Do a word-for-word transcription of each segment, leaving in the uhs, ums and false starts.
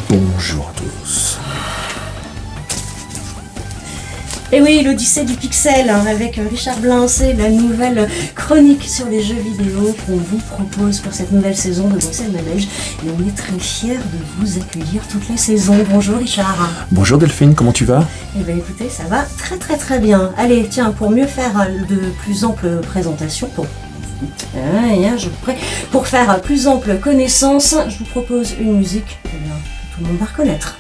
Bonjour à tous. Et oui, l'Odyssée du Pixel, hein, avec Richard Blin, c'est la nouvelle chronique sur les jeux vidéo qu'on vous propose pour cette nouvelle saison de Bruxelles Manège. Et on est très fiers de vous accueillir toute la saison. Bonjour Richard. Bonjour Delphine, comment tu vas? Eh bien écoutez, ça va très très très bien. Allez, tiens, pour mieux faire de plus amples présentations, pour... Ah, je prêt. Pour faire plus ample connaissance, je vous propose une musique eh bien, que tout le monde va reconnaître.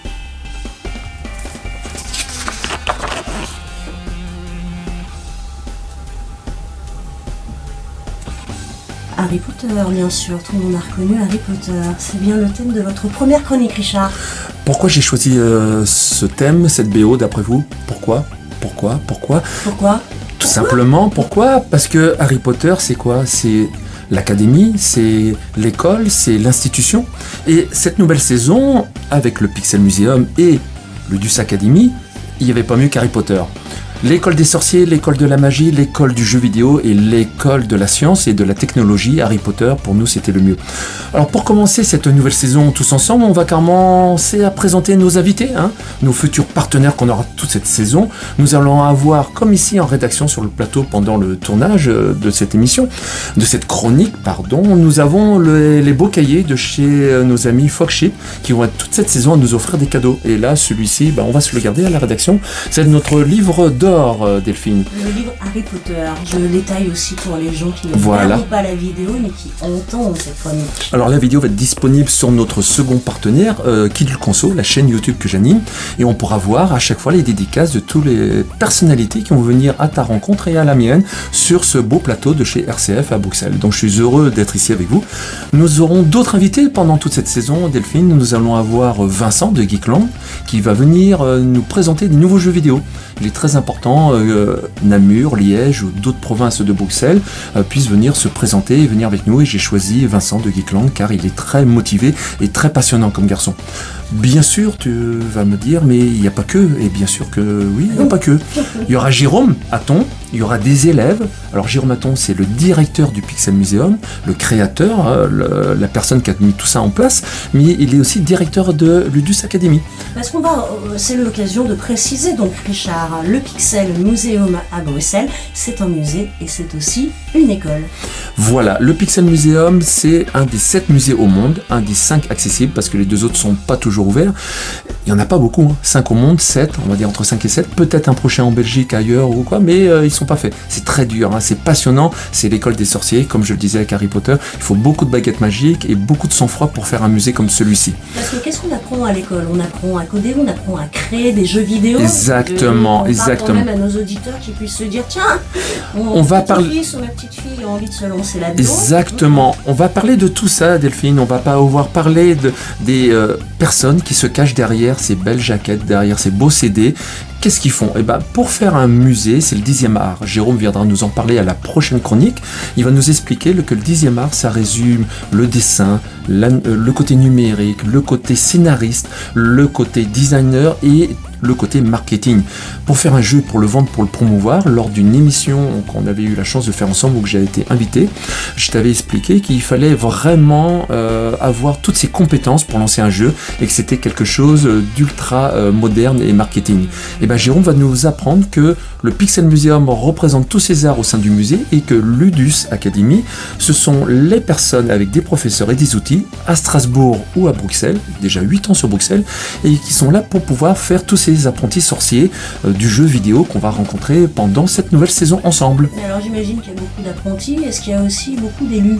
Harry Potter, bien sûr, tout le monde a reconnu Harry Potter. C'est bien le thème de votre première chronique, Richard. Pourquoi j'ai choisi euh, ce thème, cette B O, d'après vous? Pourquoi? Pourquoi? Pourquoi? Pourquoi? Tout simplement, pourquoi? Parce que Harry Potter, c'est quoi? C'est l'académie, c'est l'école, c'est l'institution. Et cette nouvelle saison, avec le Pixel Museum et le Ludus Academy, il n'y avait pas mieux qu'Harry Potter. L'école des sorciers, l'école de la magie, l'école du jeu vidéo et l'école de la science et de la technologie, Harry Potter, pour nous, c'était le mieux. Alors, pour commencer cette nouvelle saison tous ensemble, on va commencer à présenter nos invités, hein, nos futurs partenaires qu'on aura toute cette saison. Nous allons avoir, comme ici en rédaction sur le plateau pendant le tournage de cette émission, de cette chronique, pardon, nous avons le, les beaux cahiers de chez nos amis Foxship qui vont être toute cette saison à nous offrir des cadeaux. Et là, celui-ci, ben, on va se le garder à la rédaction. C'est notre livre d'or. Delphine. Le livre Harry Potter, je le détaille aussi pour les gens qui ne voilà. regardent pas la vidéo mais qui entendent cette chronique. Alors la vidéo va être disponible sur notre second partenaire, euh, Kidul Conso, la chaîne YouTube que j'anime, et on pourra voir à chaque fois les dédicaces de toutes les personnalités qui vont venir à ta rencontre et à la mienne sur ce beau plateau de chez R C F à Bruxelles. Donc je suis heureux d'être ici avec vous. Nous aurons d'autres invités pendant toute cette saison, Delphine. Nous allons avoir Vincent de Geekland qui va venir euh, nous présenter des nouveaux jeux vidéo. Il est très important Euh, Namur, Liège ou d'autres provinces de Bruxelles euh, puissent venir se présenter et venir avec nous, et j'ai choisi Vincent de Geekland car il est très motivé et très passionnant comme garçon. Bien sûr, tu vas me dire, mais il n'y a pas que, et bien sûr que oui, il n'y a pas que. Il y aura Jérôme Hatton, il y aura des élèves. Alors Jérôme Hatton, c'est le directeur du Pixel Museum, le créateur, hein, le, la personne qui a mis tout ça en place, mais il est aussi directeur de Ludus Academy. Parce qu'on va, c'est l'occasion de préciser donc Richard, le Pixel Museum à Bruxelles, c'est un musée et c'est aussi une école. Voilà, le Pixel Museum, c'est un des sept musées au monde, un des cinq accessibles parce que les deux autres sont pas toujours ouverts. Il n'y en a pas beaucoup, hein. cinq au monde, sept, on va dire entre cinq et sept, peut-être un prochain en Belgique, ailleurs ou quoi, mais euh, ils sont pas faits. C'est très dur, hein. C'est passionnant, c'est l'école des sorciers, comme je le disais avec Harry Potter, il faut beaucoup de baguettes magiques et beaucoup de sang-froid pour faire un musée comme celui-ci. Parce que qu'est-ce qu'on apprend à l'école? On apprend à coder, on apprend à créer des jeux vidéo. Exactement, on exactement. Quand même à nos auditeurs qui puissent se dire, tiens, mon on va parler. Fils ou ma petite fille a envie de se lancer là-dedans. Exactement, on va parler de tout ça, Delphine, on va pas pouvoir parler de, des euh, personnes qui se cachent derrière ces belles jaquettes, derrière ces beaux C D. Qu'est-ce qu'ils font? Eh ben, pour faire un musée, c'est le dixième art. Jérôme viendra nous en parler à la prochaine chronique. Il va nous expliquer que le dixième art, ça résume le dessin, la, le côté numérique, le côté scénariste, le côté designer et le côté marketing. Pour faire un jeu, pour le vendre, pour le promouvoir, lors d'une émission qu'on avait eu la chance de faire ensemble, où j'ai été invité, je t'avais expliqué qu'il fallait vraiment euh, avoir toutes ces compétences pour lancer un jeu et que c'était quelque chose d'ultra euh, moderne et marketing. Et ben Jérôme va nous apprendre que le Pixel Museum représente tous ces arts au sein du musée et que Ludus Academy, ce sont les personnes avec des professeurs et des outils à Strasbourg ou à Bruxelles, déjà huit ans sur Bruxelles, et qui sont là pour pouvoir faire tous ces apprentis sorciers euh, du jeu vidéo qu'on va rencontrer pendant cette nouvelle saison ensemble. Mais alors j'imagine qu'il y a beaucoup d'apprentis, est-ce qu'il y a aussi beaucoup d'élus?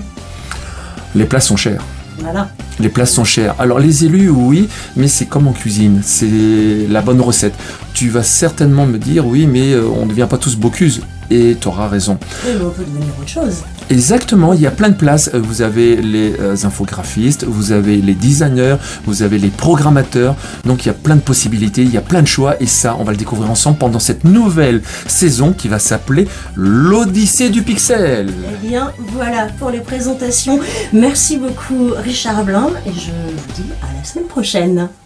Les places sont chères. Voilà. Les places sont chères. Alors les élus, oui, mais c'est comme en cuisine, c'est la bonne recette. Tu vas certainement me dire, oui, mais euh, on ne devient pas tous Bocuse. Et tu auras raison. Oui, mais on peut devenir autre chose. Exactement, il y a plein de places. Vous avez les euh, infographistes, vous avez les designers, vous avez les programmateurs. Donc il y a plein de possibilités, il y a plein de choix. Et ça, on va le découvrir ensemble pendant cette nouvelle saison qui va s'appeler l'Odyssée du Pixel. Eh bien, voilà pour les présentations. Merci beaucoup Richard Blin et je vous dis à la semaine prochaine.